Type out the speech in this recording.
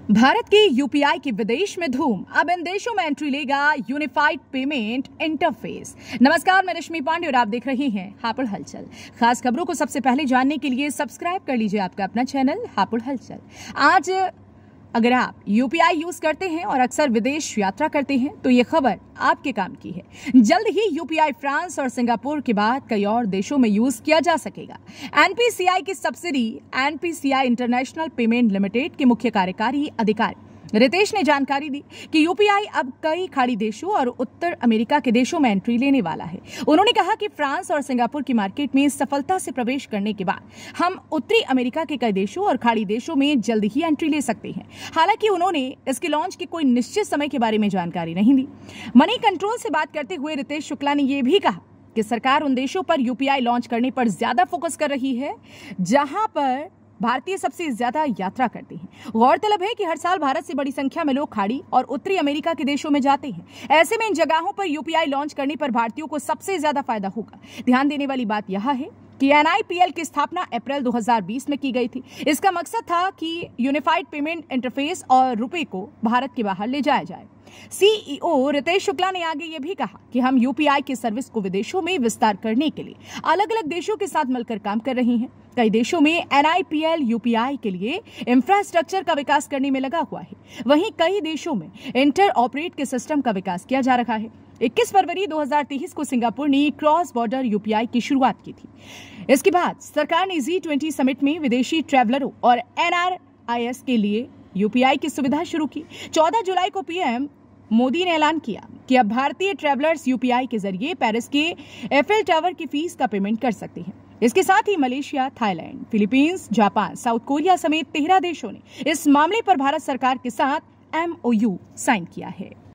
भारत की यूपीआई की विदेश में धूम। अब इन देशों में एंट्री लेगा यूनिफाइड पेमेंट इंटरफेस। नमस्कार, मैं रश्मि पांडे और आप देख रहे हैं हापुड़ हलचल। खास खबरों को सबसे पहले जानने के लिए सब्सक्राइब कर लीजिए आपका अपना चैनल हापुड़ हलचल। आज अगर आप यूपीआई यूज करते हैं और अक्सर विदेश यात्रा करते हैं तो ये खबर आपके काम की है। जल्द ही यूपीआई फ्रांस और सिंगापुर के बाद कई और देशों में यूज किया जा सकेगा। एनपीसीआई की subsidy NPCI international payment limited के मुख्य कार्यकारी अधिकारी रितेश ने जानकारी दी कि यूपीआई अब कई खाड़ी देशों और उत्तर अमेरिका के देशों में एंट्री लेने वाला है। उन्होंने कहा कि फ्रांस और सिंगापुर की मार्केट में सफलता से प्रवेश करने के बाद हम उत्तरी अमेरिका के कई देशों और खाड़ी देशों में जल्द ही एंट्री ले सकते हैं। हालांकि उन्होंने इसके लॉन्च के कोई निश्चित समय के बारे में जानकारी नहीं दी। मनी कंट्रोल से बात करते हुए रितेश शुक्ला ने यह भी कहा कि सरकार उन देशों पर यूपीआई लॉन्च करने पर ज्यादा फोकस कर रही है जहां पर भारतीय सबसे ज्यादा यात्रा करते हैं। गौरतलब है कि हर साल भारत से बड़ी संख्या में लोग खाड़ी और उत्तरी अमेरिका के देशों में जाते हैं। ऐसे में इन जगहों पर यूपीआई लॉन्च करने पर भारतीयों को सबसे ज्यादा फायदा होगा। ध्यान देने वाली बात यह है कि एनआईपीएल की स्थापना अप्रैल 2020 में की गई थी। इसका मकसद था कि यूनिफाइड पेमेंट इंटरफेस और रुपए को भारत के बाहर ले जाया जाए। सीईओ रितेश शुक्ला ने आगे ये भी कहा कि हम यूपीआई की सर्विस को विदेशों में विस्तार करने के लिए अलग अलग देशों के साथ मिलकर काम कर रहे हैं। कई देशों में एनआईपीएल यूपीआई के लिए इंफ्रास्ट्रक्चर का विकास करने में लगा हुआ है। वहीं कई देशों में इंटर ऑपरेट के सिस्टम का विकास किया जा रहा है। 21 फरवरी 2023 को सिंगापुर ने क्रॉस बॉर्डर यूपीआई की शुरुआत की थी। इसके बाद सरकार ने G20 समिट में विदेशी ट्रैवलरों और एनआरआईएस के लिए यूपीआई की सुविधा शुरू की। 14 जुलाई को पीएम मोदी ने ऐलान किया कि अब भारतीय ट्रैवलर्स यूपीआई के जरिए पेरिस के एफएल टावर की फीस का पेमेंट कर सकते हैं। इसके साथ ही Malaysia, Thailand, Philippines, Japan, South Korea समेत 13 देशों ने इस मामले पर भारत सरकार के साथ MOU साइन किया है।